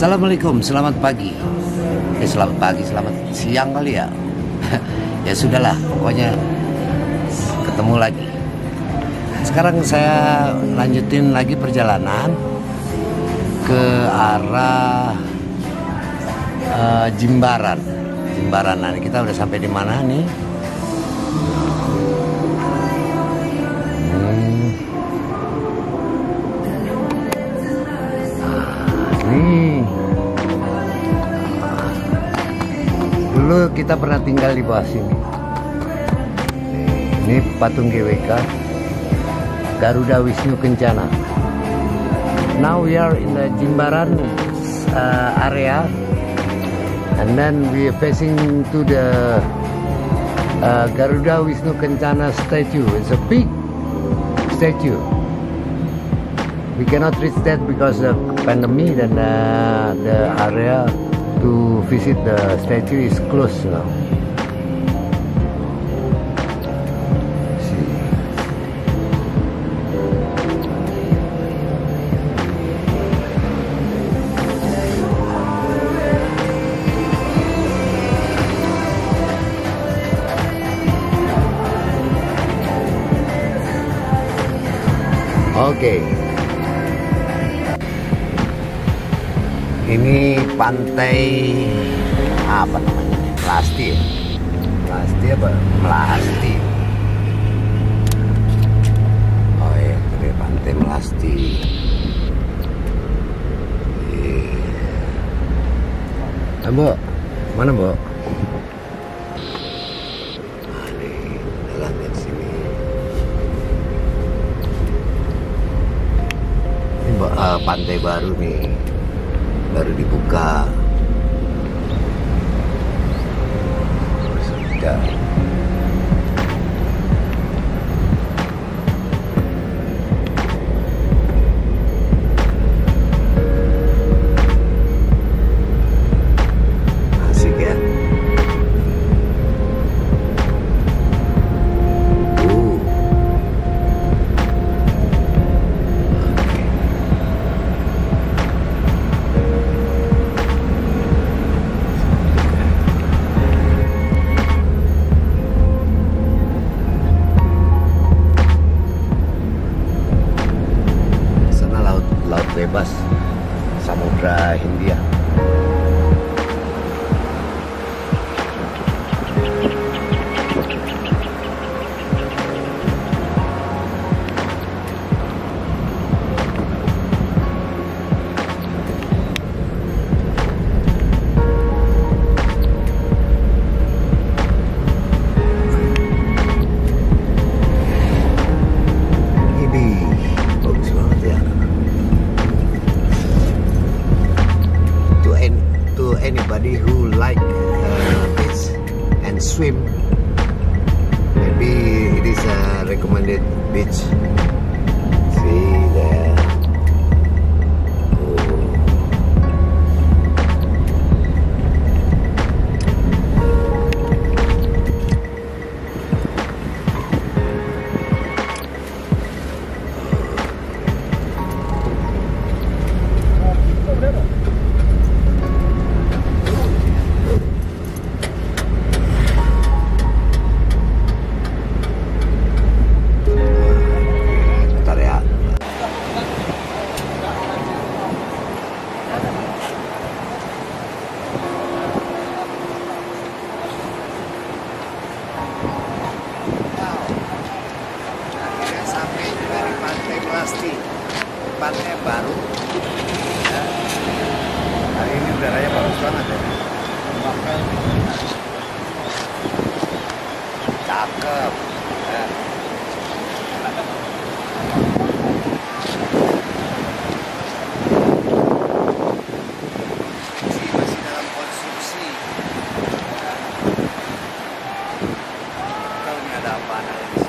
Assalamualaikum, selamat pagi. Selamat pagi, selamat siang kali ya. Ya sudahlah, pokoknya ketemu lagi. Sekarang saya lanjutin lagi perjalanan ke arah Jimbaran. Nah, kita udah sampai di mana nih? Dulu kita pernah tinggal di bawah sini. Ini patung GWK Garuda Wisnu Kencana. Now we are in the Jimbaran area, and then we are facing to the Garuda Wisnu Kencana statue. It's a big statue. We cannot reach that because of pandemic, and the area to visit the statue is closed now. Oke. Ini pantai apa namanya? Melasti ya? Melasti apa? Melasti. Oh iya, ini pantai Melasti. Mbok, mana Mbok? Ini jalan dari sini. Ini pantai baru nih. Baru dibuka. Sudah. Asik ya. Bebas Samudra Hindia. Anybody who like beach and swim, maybe it is a recommended beach. See there. Tempatnya baru ya. Hari ini udaranya bagus banget ya. Cakep ya. Masih dalam konstruksi ya. Tahu ini ada apa di sini.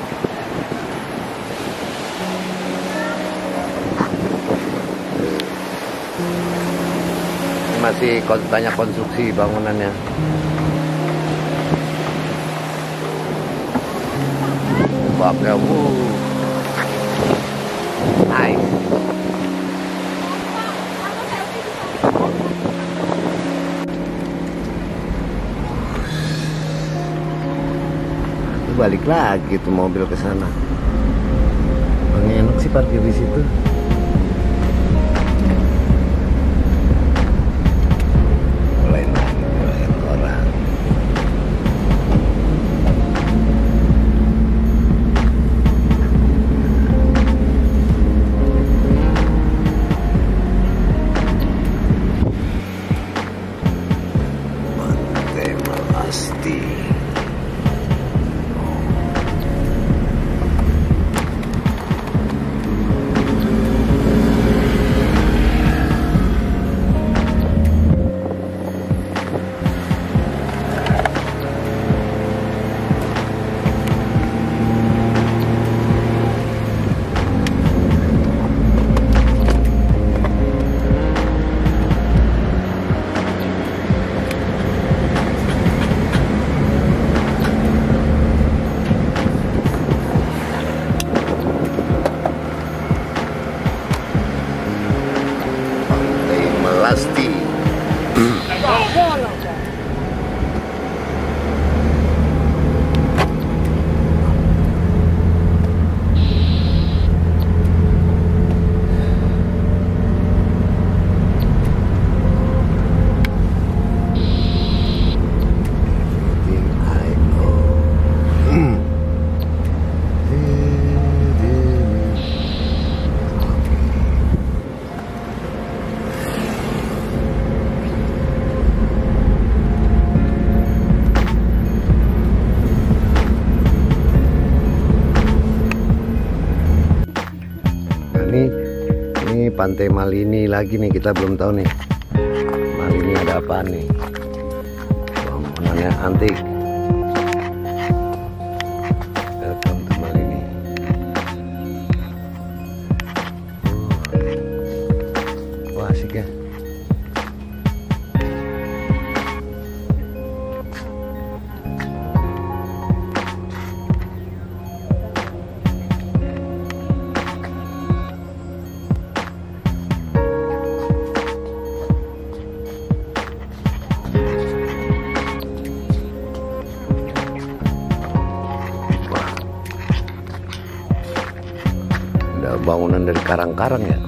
Masih banyak konstruksi bangunannya. Pakai nice. balik lagi tuh mobil ke sana. Enak sih parkir di situ. Lain orang. Pantai Melasti. Melasti. Ini Pantai Malini lagi nih, kita belum tahu nih Malini ada apa nih. Bangunannya antik. Welcome to Malini. Wah, asik ya. Bangunan dari karang-karang ya.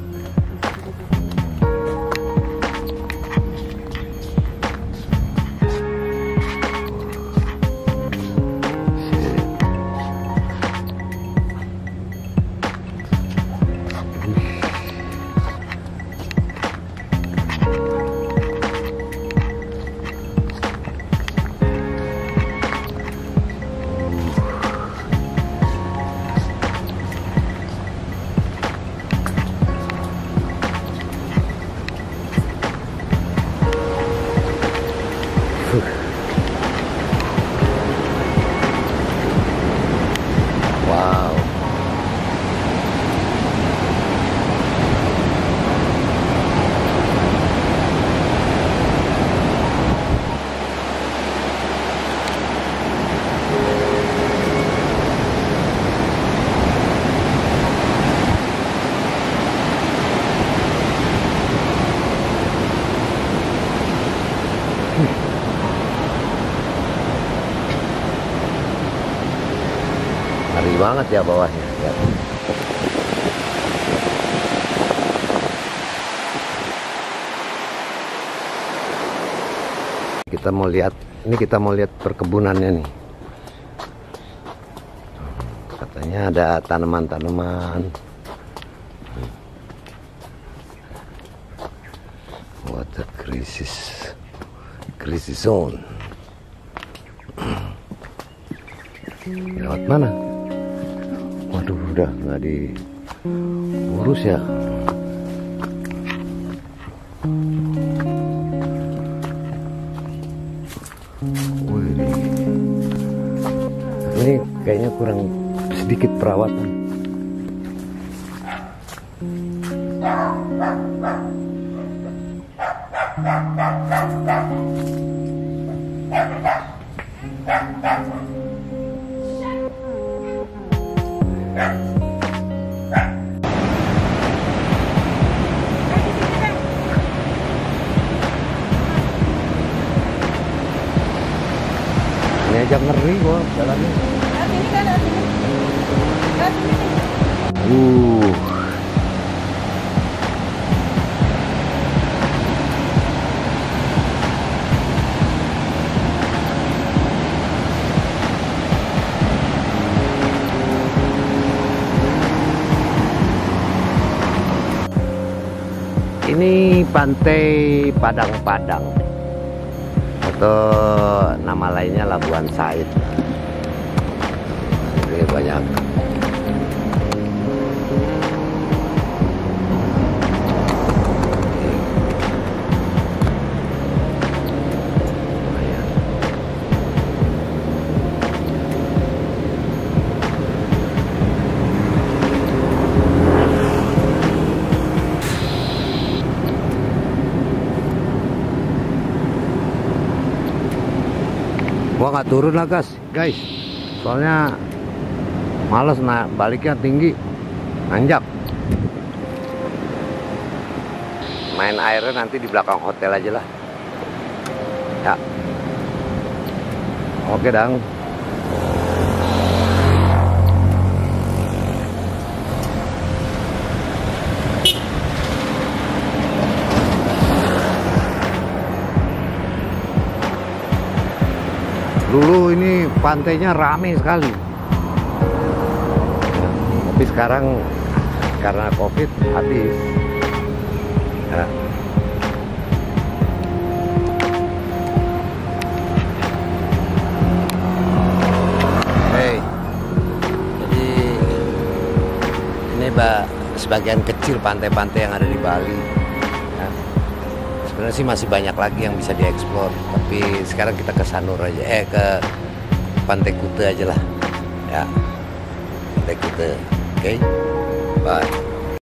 Wow. Ngeri banget ya bawahnya ya. Kita mau lihat perkebunannya nih. Katanya ada tanaman-tanaman. Water crisis zone. Lewat mana? Waduh, udah nggak diurus ya. Wih, ini kayaknya kurang sedikit perawatan. Ini aja ngeri kok jalannya. Ini Pantai Padang-Padang atau nama lainnya Labuan Said. Ini banyak gua nggak turun lah guys, soalnya males baliknya tinggi, nanjak. Main airnya nanti di belakang hotel aja lah. Ya, oke dang. Dulu ini pantainya rame sekali, tapi sekarang karena COVID habis. Ya. Hey, jadi ini sebagian kecil pantai-pantai yang ada di Bali. Ya. Sebenarnya sih masih banyak lagi yang bisa dieksplor, tapi sekarang kita ke Sanur aja, ke Pantai Kuta aja lah, ya, Pantai Kuta, oke, bye.